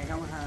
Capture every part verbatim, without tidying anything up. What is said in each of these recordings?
không hả?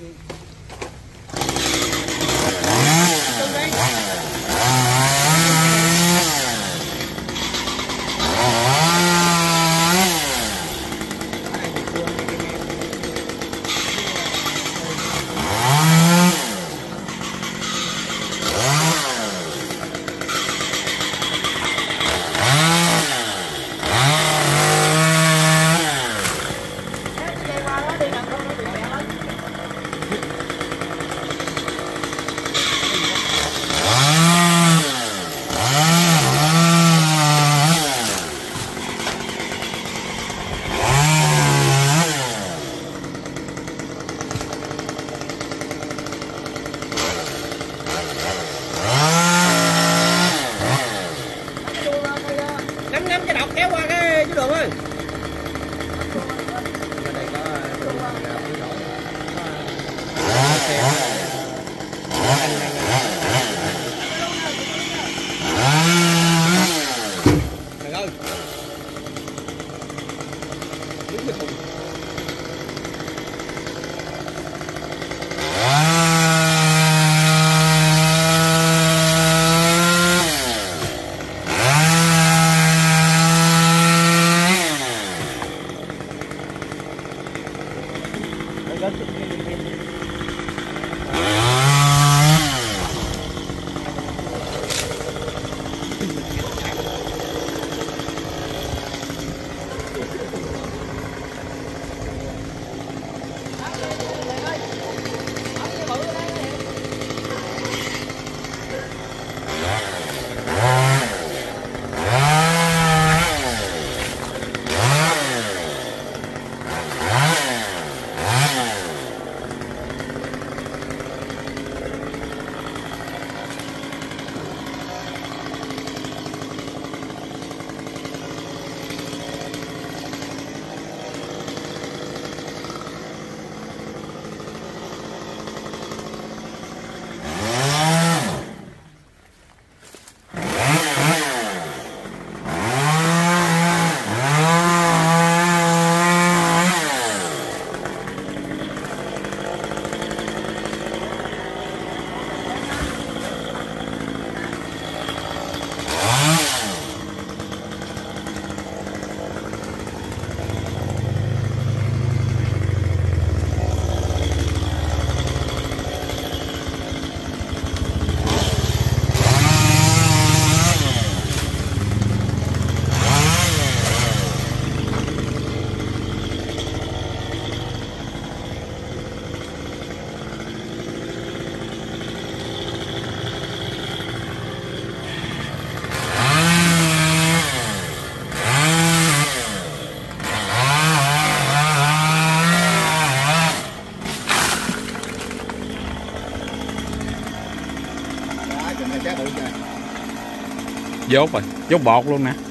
Dốt rồi, dốt bọt luôn nè.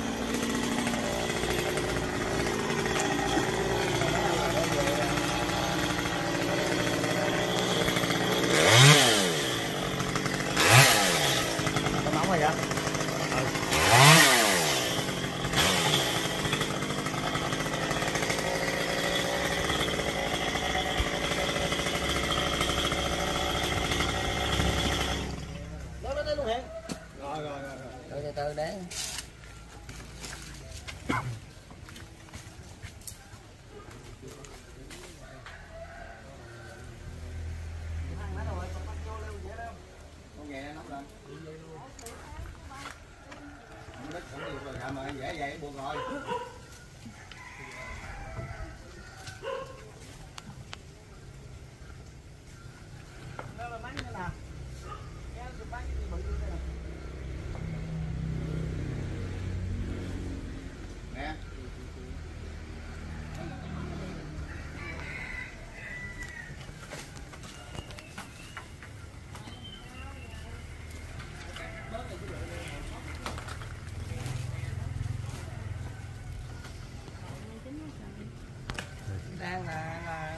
Từ để dễ vậy buồn rồi. Đang là, là...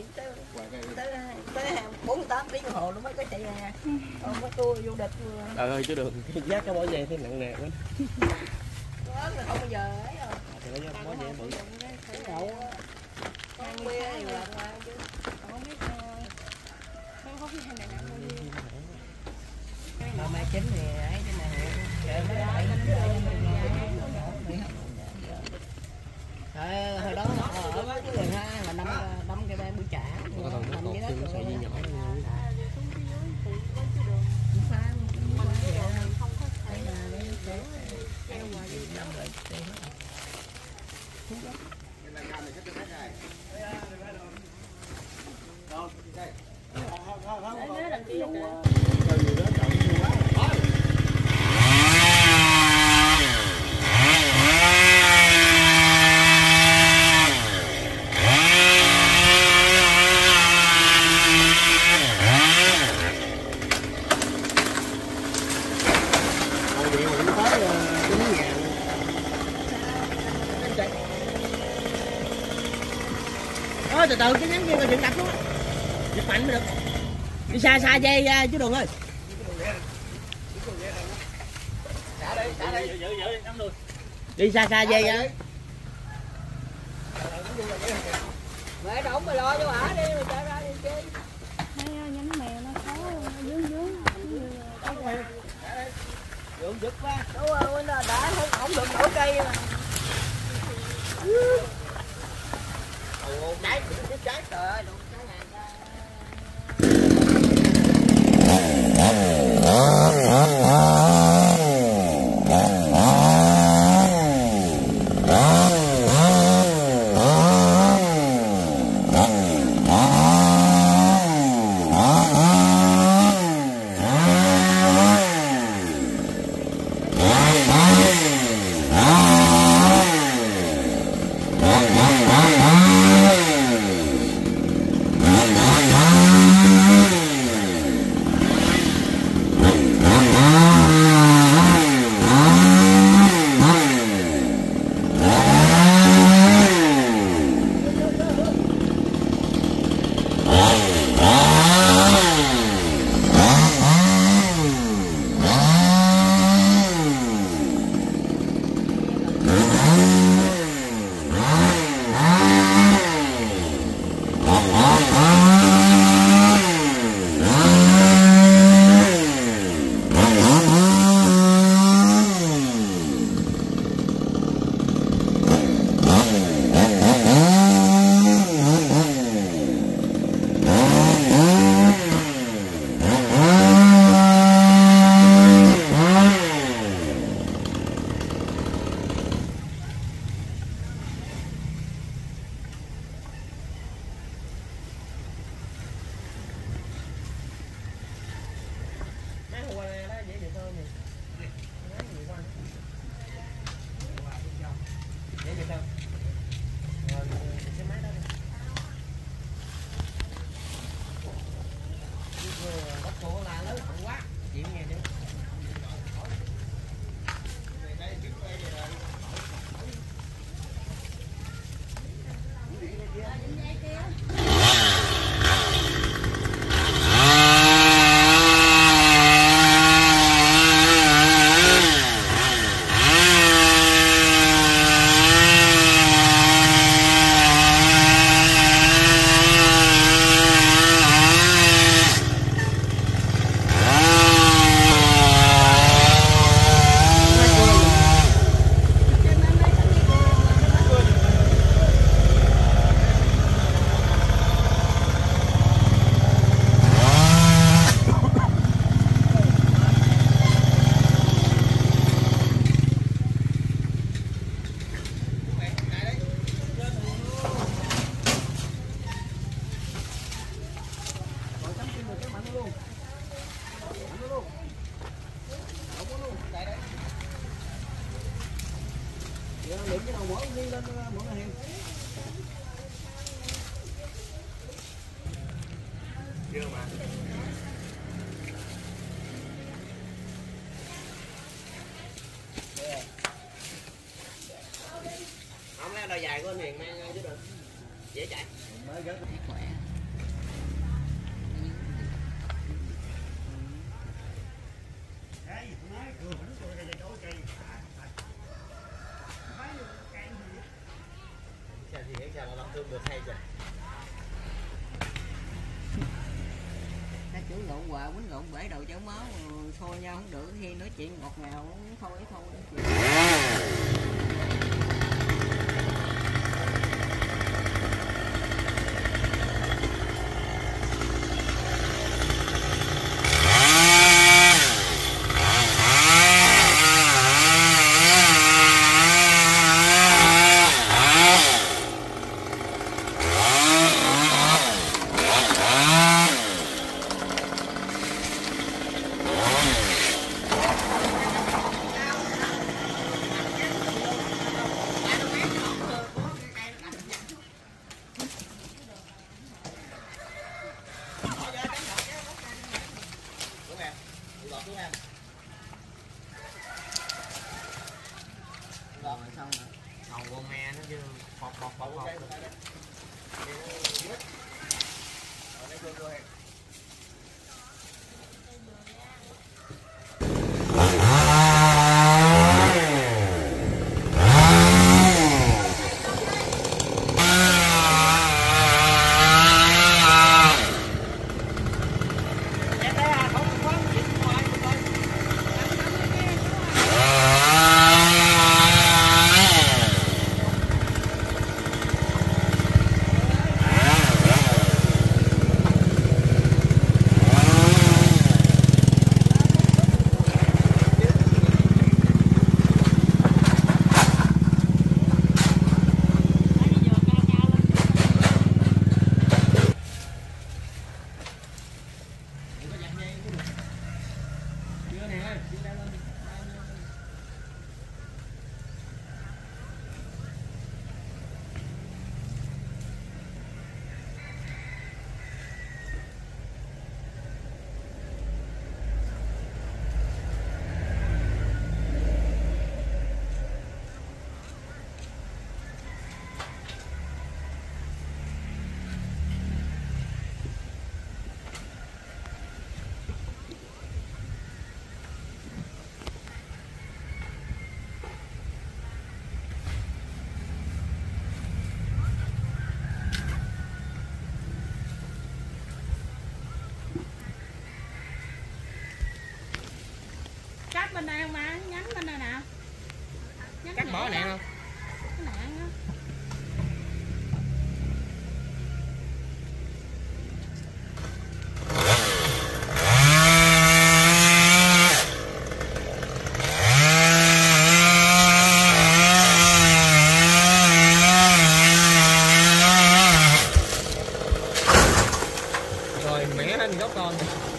chạy tới tới tới bốn mươi tám tiếng đồng hồ nó mới có chạy nè. Còn có tour du lịch. Trời ơi chứ đường giác cái bỏ về thì nặng nề quá. Đó là không bao giờ ấy rồi. Thì nó bỏ về bự. Đậu ăn bia thì là ngoan chứ. Không biết không có cái này nặng bao nhiêu. Mà mai chín thì ấy cái này trời mới đợi Thôi, hồi đó ở với cái người ha là đâm đâm cái ba bữa trả. Có thằng nó cột chân nó sợi dây nhỏ luôn. Ôi từ từ cái nhánh kia coi chừng đập xuống á. Giật mạnh mới được. Đi xa xa dây ra chú Đường ơi. Đi xa xa dây ra. Mẹ đổng mày lo cho hả đi rồi chạy ra đi chơi. Mấy nhánh mèo nó khó dướng dướng. Dượng giật quá. Đúng rồi, đã không ổng được nổi cây mà. Trái, trái trời ơi, đụng trái này ra. Điểm cái đầu mỡ đi lên mọi người. Chưa mà. Không lẽ đôi dài của anh Hiền mang chứ được. Dễ chạy. Mới rất khỏe. Cái chủ lộn quà quýnh lộn bể đầu cháo máu xô nhau không được khi nói chuyện ngọt ngào thôi ấy thôi. Bên đây không má, nhánh bên đây nè. Cắt bỏ nè không? Cái nạn á. Rồi mẻ lên gốc con.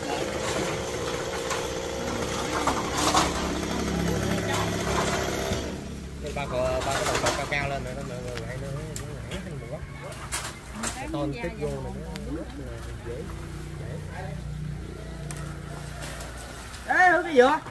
Ba có ba có đầu cọc cao cao lên rồi nó mọi người lại nó nó ngã thành một góc. Cái ton tiếp vô này nó rất là dễ dễ. Ê, hướng cái dừa.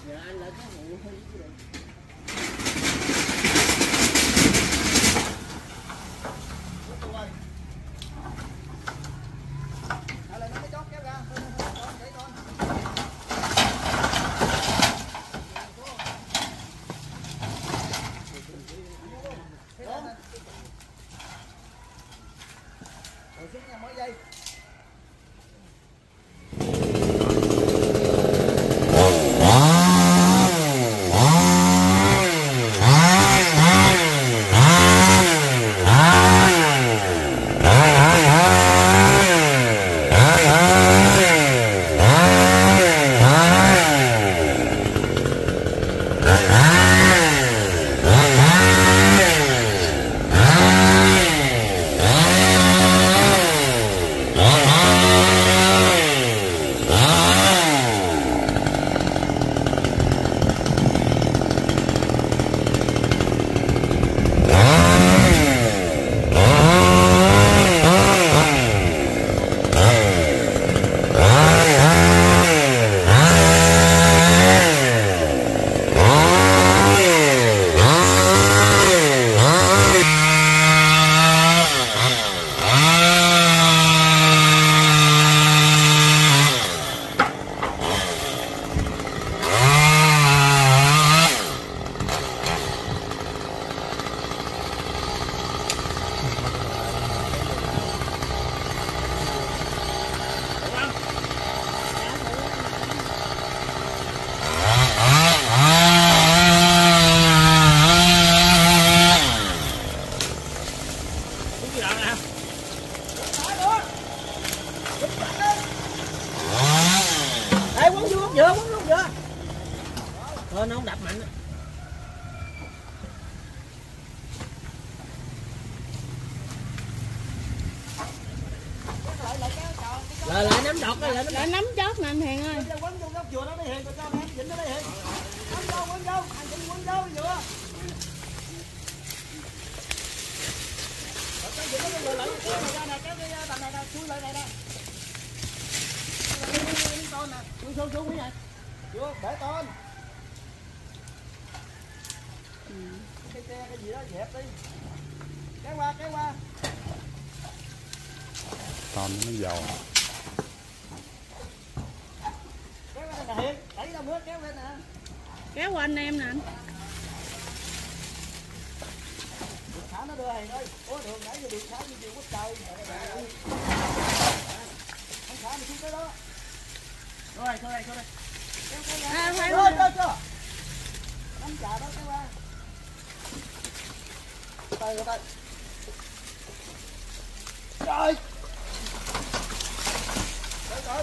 Dạ anh lại có vụ hơi chứ được. Thôi nó không đập mạnh. Lại lại nắm đọt lại lại nắm chót nè anh Hiền ơi. Quấn vô góc dừa đó đi Hiền, cho em chỉnh nó đi Hiền. Quấn vô, quấn vô, anh chỉnh quấn vô dừa. Cái gì nó lại lại kéo ra nè, kéo cái tầm này nè, chui lại này nè. Con nè, xuống xuống xuống này. Vô, để con. Cái xe cái gì đó dẹp đi. Kéo qua, kéo qua. Con nó dầu. Kéo qua đây nè Hiền, đẩy ra bước kéo lên nè. Kéo qua anh em nè anh. Thả nó đưa Hiền ơi. Ủa đường nãy giờ đường thả như chiều quốc trời. Không thả mình xuống tới đó. Thôi đây, thôi đây, thôi đây. Kéo kéo ra. À, phải chưa, chưa, chưa. Nắm chà đó kéo qua. Tay ra tay. Trời. Trời trời.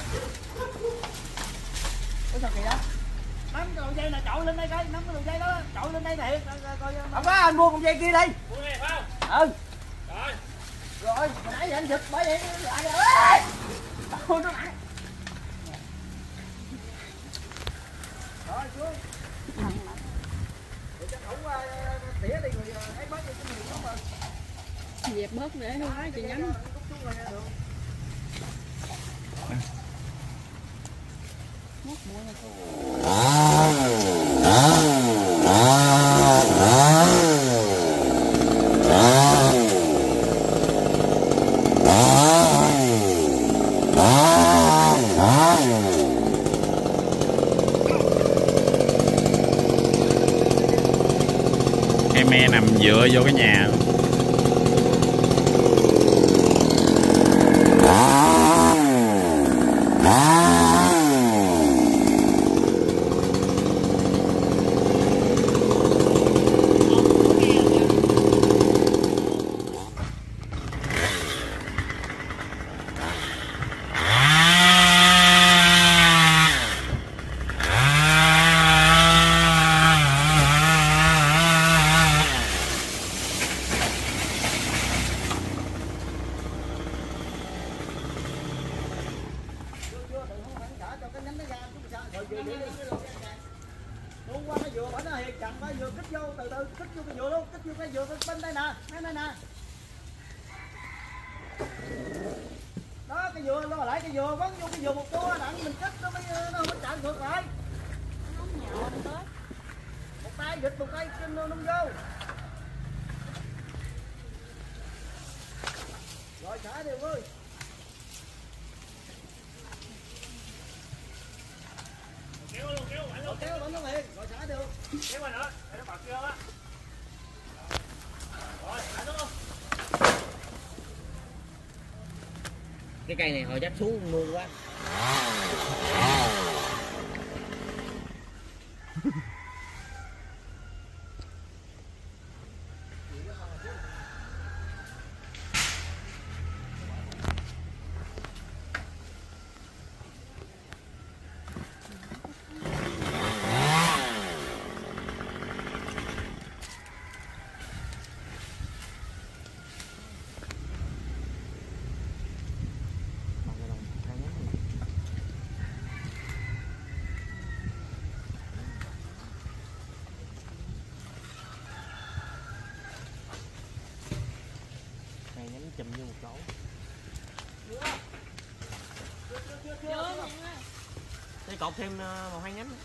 Ủa sao kỳ đó? Nắm cái đường dây nè, trội lên đây coi, nắm cái đường dây đó, trội lên đây nè. Không có, anh mua con dây kia đi. Mua này phải không? Ừ. Rồi. Rồi, hồi nãy giờ anh giật bởi vậy nó lại rồi. Ôi nó nặng. Rồi xuống. Để cho ổng tỉa đi rồi ấy bớt đi cái miệng không rồi. Dẹp bớt để không nói chị nhắm. Móc bụi này cái me nằm dựa vô cái nhà. Luôn qua cái dừa bả nó Hiền, chặt cái dừa kích vô, từ từ kích vô cái dừa luôn, kích vô cái dừa bên đây nè, bên đây nè. Đó cái dừa lo lại cái dừa quấn vô cái dừa một tua đặng mình kích nó mới nó không có chạy ngược lại. dịch một cây trên nông vô. Rồi xả đều ơi. Kéo luôn, kéo mạnh luôn. Kéo bắn nó liền, rồi xả được. Kéo qua nữa, để nó bật vô á. Rồi, xả luôn. Cái cây này hồi dắt xuống mưa quá. Chùm vô một chỗ. Đây cột thêm một hai nhánh.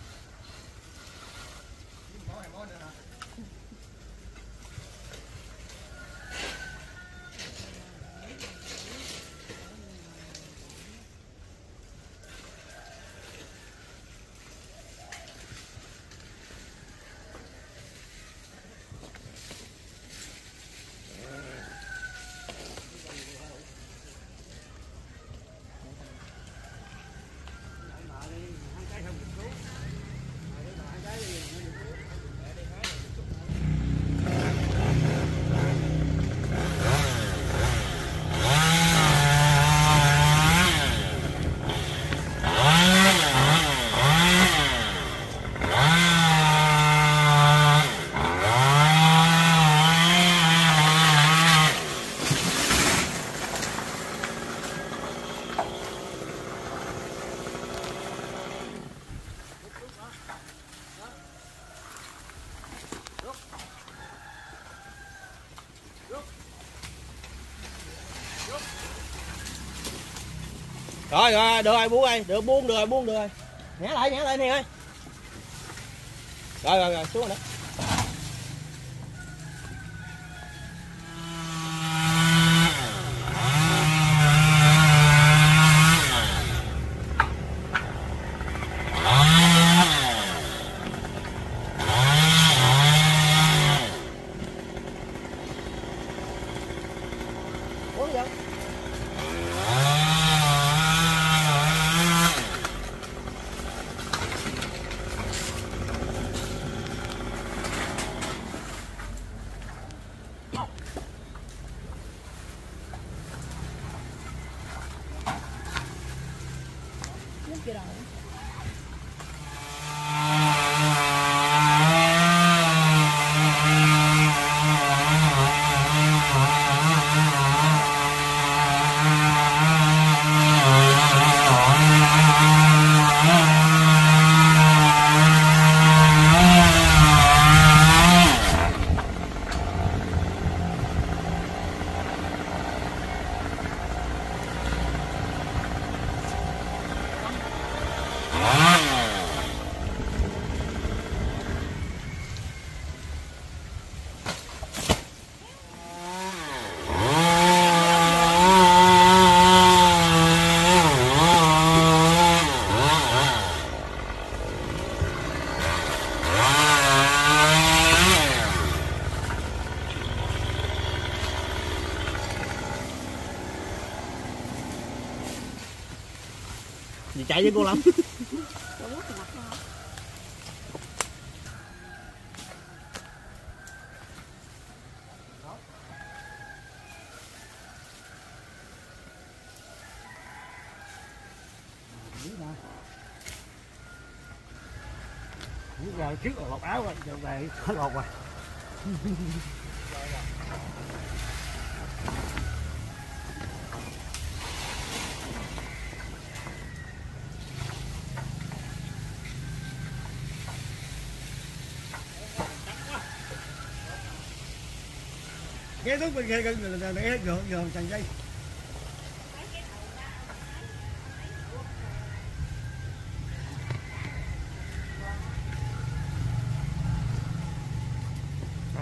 Rồi rồi, được rồi, buông ơi, được buông được rồi, buông được rồi. Nhả lại, nhả lại nè ơi. Rồi rồi rồi, xuống rồi đó. Uống vô. Cái đầu. Gì chạy với cô lắm. Giờ trước là lột áo rồi, giờ về hết lột rồi. Cái thuốc bên kia gần để gọn gọn chằng dây.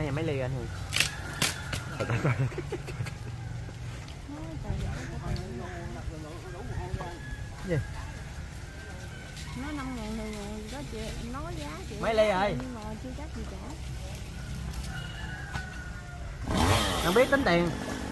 này mấy ly anh Hùng? Gì? Nó năm ngàn mười ngàn đó chị, nói giá chị. Mấy ly rồi? Nhưng mà chưa chắc gì trả. Không biết tính tiền.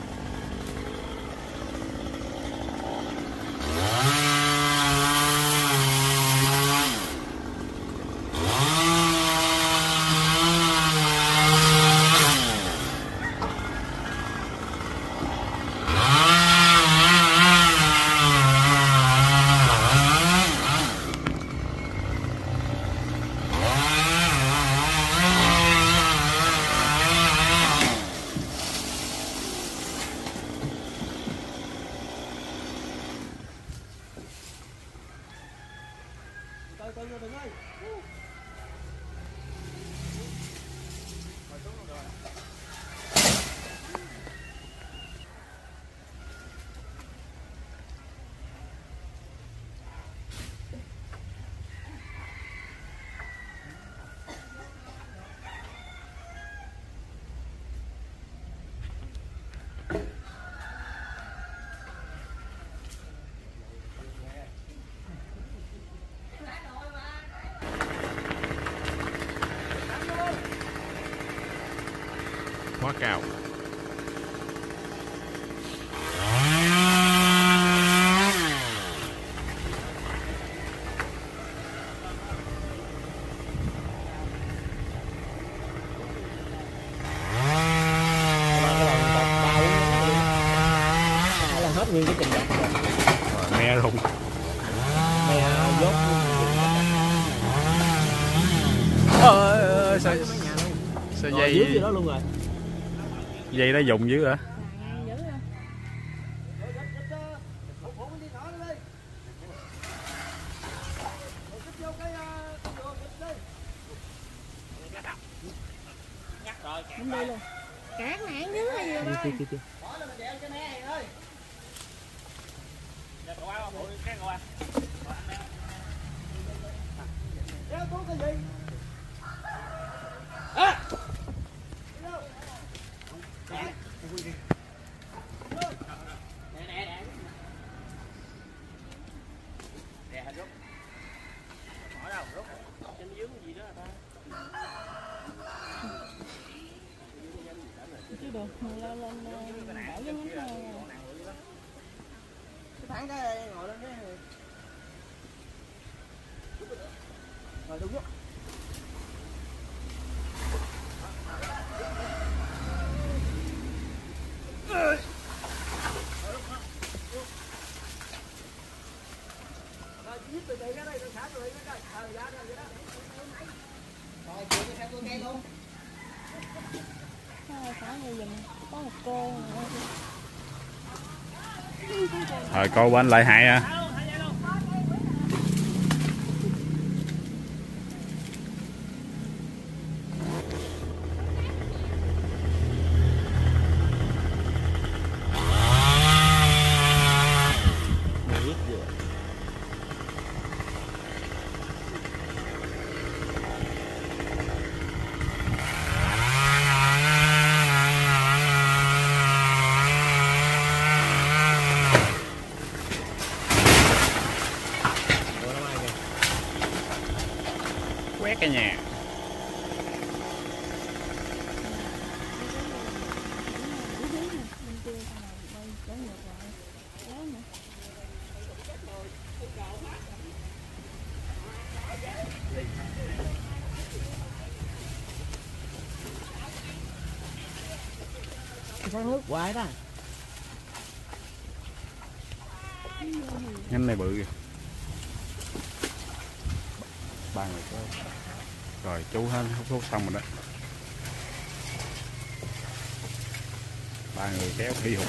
Quá cao. Hay là hết nguyên cái trình dọc rồi. Me luôn. Me dốt. Ơi ơi sao sao Rồi, dây dưới gì đó luôn rồi. dây đó dùng dữ hả? Mình đi luôn. Cát nạn dưới hay gì đó. Chưa chưa chưa. Chứ được, mình lên lên để cái nhánh này. Thẳng cái ngồi lên cái rồi đúng. Có một cô Rồi cô bên lại hại à. Quét cả nhà. Cái nước hoài đó. Nhánh này bự kìa. Ba người có. Rồi chú hết hút thuốc xong rồi đó. Ba người kéo hí hụt.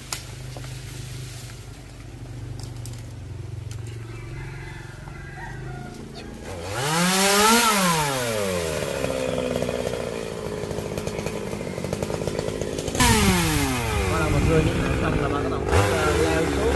Qua là một người những hạng xong là ba cái đầu leo xuống.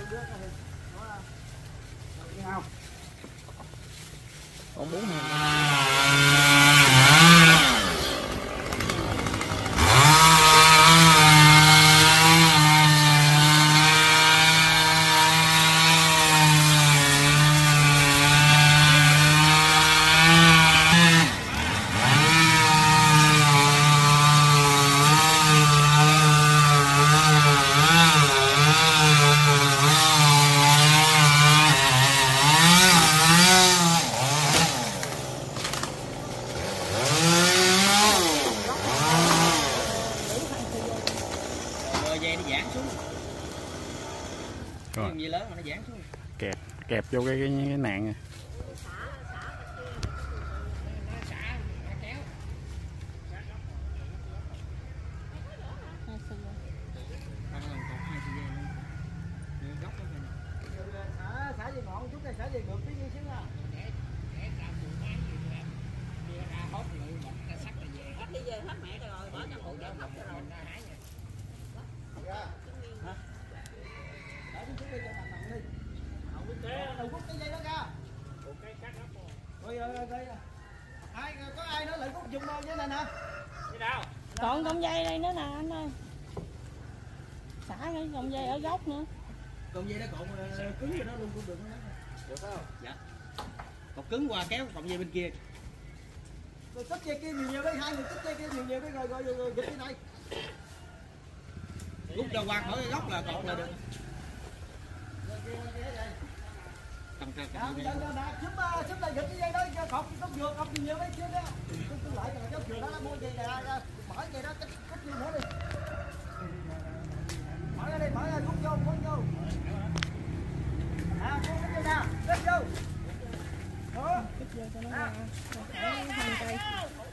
Con bốn ngàn. Rồi. Gì lớn mà nó giãn xuống. Kẹp kẹp vô cái cái, cái nạn này. Xả gì ngọn chút này, xả gì ngược tí như xíu nha. Hết đi về hết mẹ rồi, bỏ trong hũ cho rồi. Đầu quất cái dây đó ra. Rồi rồi rồi. Ai có ai nữa lại quất dùng đâu với này nè. Đi đâu? Còn cọng dây đây nữa nè anh ơi. Xả cái cọng dây ở góc nữa. Cọng dây đó cọng cứng rồi đó luôn cũng được. Được không? Dạ. Cột cứng qua kéo cọng dây bên kia. Rồi tích dây kia nhiều nhiều đi, hai người tích dây kia nhiều nhiều đi rồi rồi rồi dịch cái này. Rút ra qua khỏi cái góc là cột là được. Cầm cầm Dạ, cầm. dạ, dạ, dạ, giúp giúp lại dịch cái dây đó, cột cột vừa cột nhiều nhiều đi chứ đó. Cứ lại rồi cái vừa đó mua dây này ra, mở dây đó cách cách nhiều nữa đi. Mở ra đi, mở ra rút vô, rút vô. À, rút cái dây ra, rút vô. Đó. Kích vô cho nó ra. Rồi thả hành cây.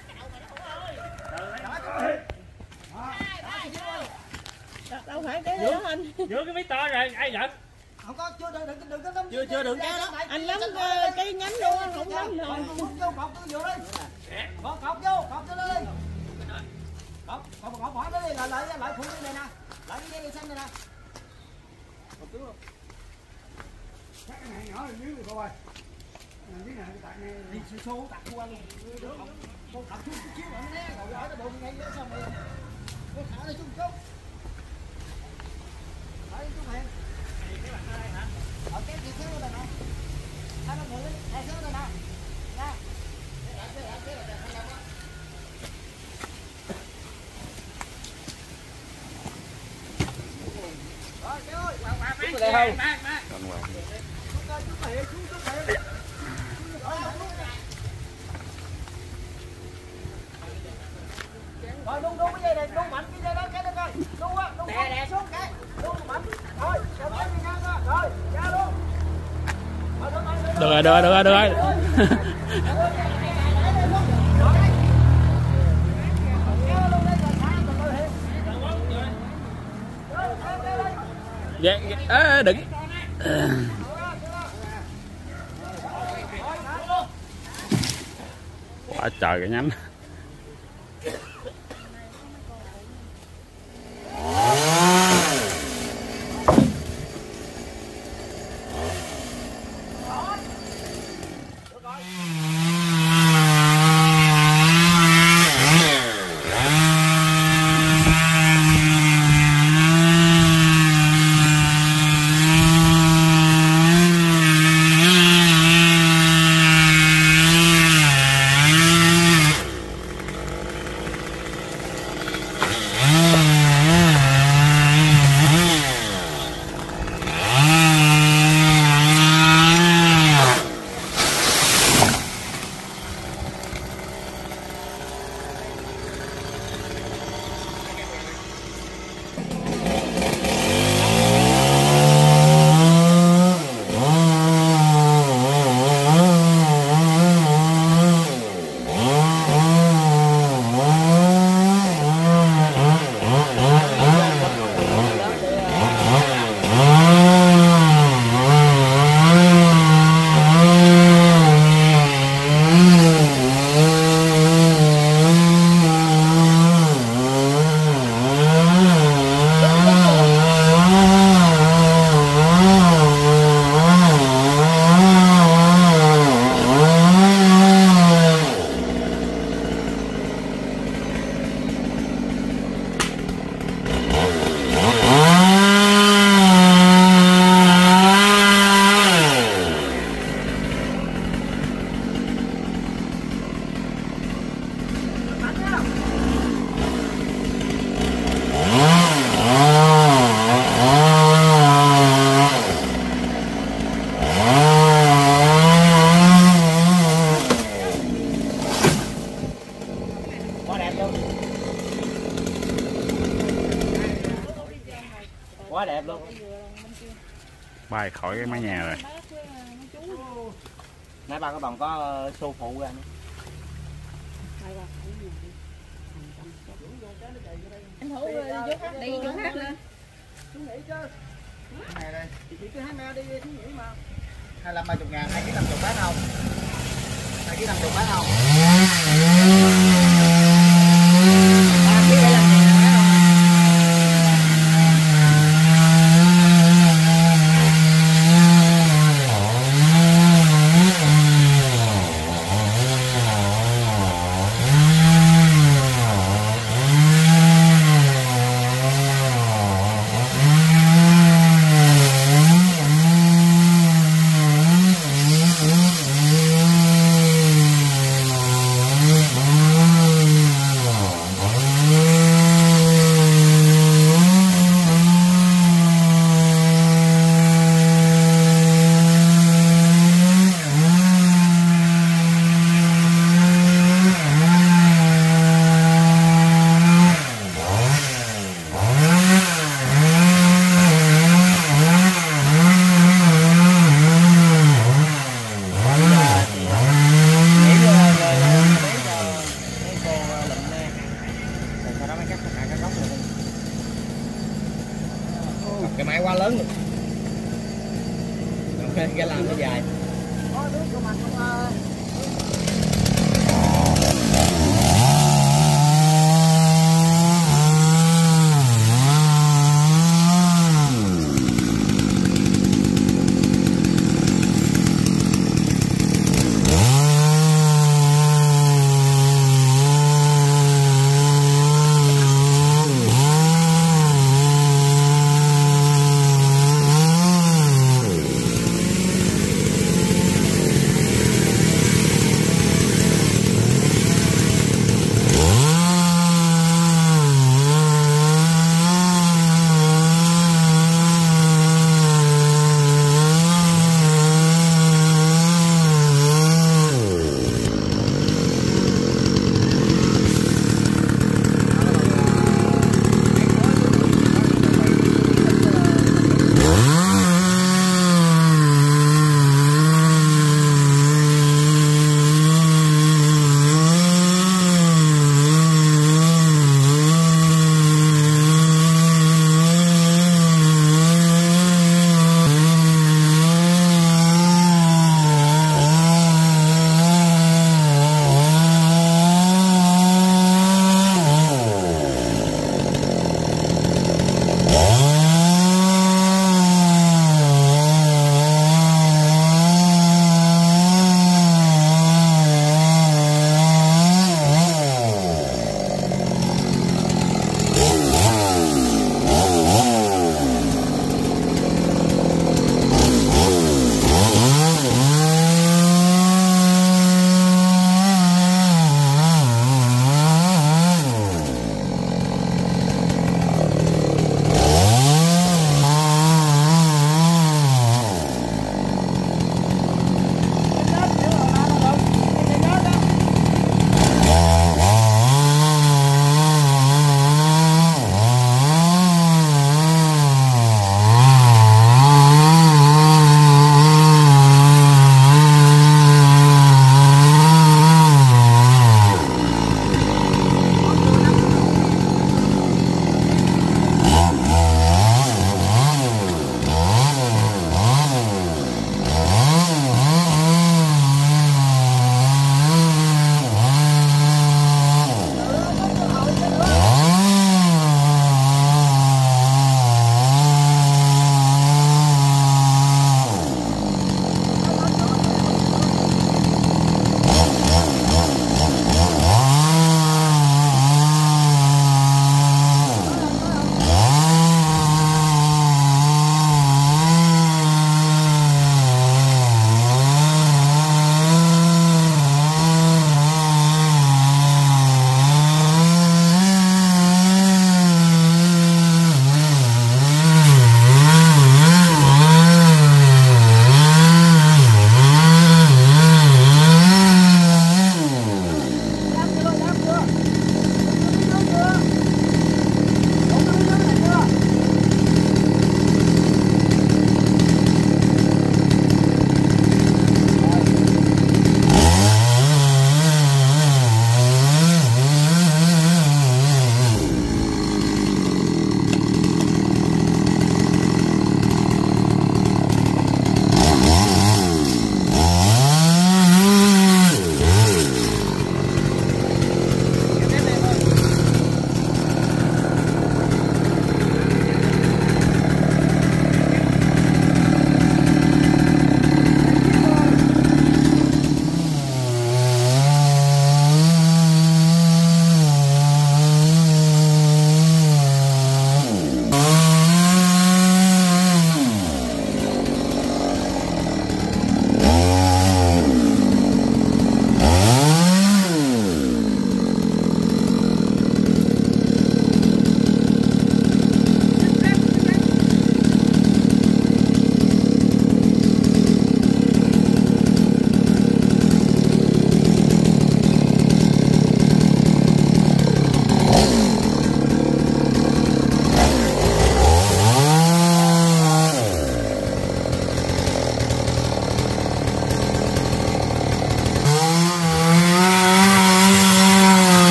Đâu phải cái đó anh. Giữa cái mít to rồi, ai giận? Không có, chưa đừng đừng đừng có nắm. Chưa chưa đừng cái đó. Anh nắm cái nhánh luôn, không nắm rồi. Cột vô, cột vô đi. Cột cột vô, cột vô đi. Cột, cột cột bỏ nó đi, lại lại lại phụ cái này nè. Lại cái dây xanh này nè. Cột xuống luôn. Cái này nhỏ dưới rồi coi. Dưới này cái tạc này Đi xô xô tạt qua luôn. Con tập xuống chút xíu nữa nó né, rồi ở cái bộ ngay đó xong rồi. Con thả nó xuống chút. Thả đi chút hẹn. Ở cái gì xéo đây nè. Thả nó ngồi lên, thả xéo đây nè. Nha. Rồi kéo ơi, qua qua Xuống đây không? Còn ngoài. chút hẹn, chút chút hẹn. Rồi đu đu cái dây này, đu mạnh cái dây đó cái đó coi. Đu á, đu đè đè xuống cái. Đu mạnh. Rồi, rồi cái gì ngang ra. Rồi, ra luôn. Được rồi, được rồi, được rồi, được rồi. Dạ, ê, đừng. Quá trời cái nhánh. bay khỏi cái mái nhà rồi. Nãy ba có bằng có xô phụ ra nữa. Anh Thủ vô khác đi chỗ khác lên. Xuống nghỉ chứ. Này đây, chị cứ hai mẹ đi xuống nghỉ mà. hai mươi lăm ba mươi ngàn, hai ký năm mươi bán không? hai ký năm mươi bán không? ba ký bảy mươi lăm ngàn bán không? Bye.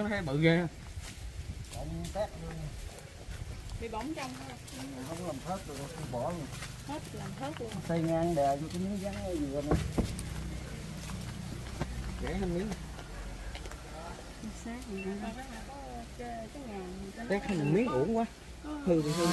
cái thấy bự ghê. Bỗng tét luôn. Bị bỏng trong thôi. Không làm thớt rồi không bỏ luôn. Hết làm thớt luôn. Xây ngang đè vô cái miếng rắn vừa này. Gãy hai miếng. Xác gì nữa. Cái nhà Tét hai miếng uổng quá. Hư thì hư.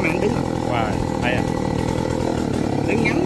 mà anh đứng rồi. Wow, thấy à. Đứng ngắm.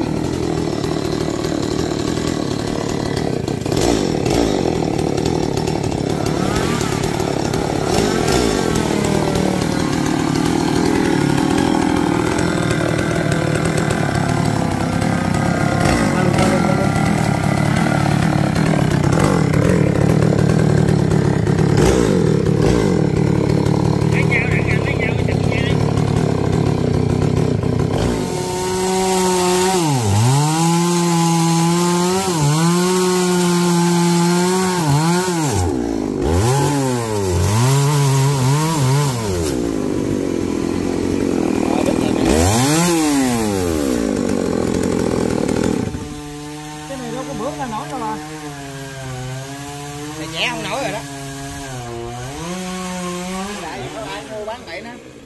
Mày nhẹ không nổi rồi đó. Đại có ai mua bán vậy nó.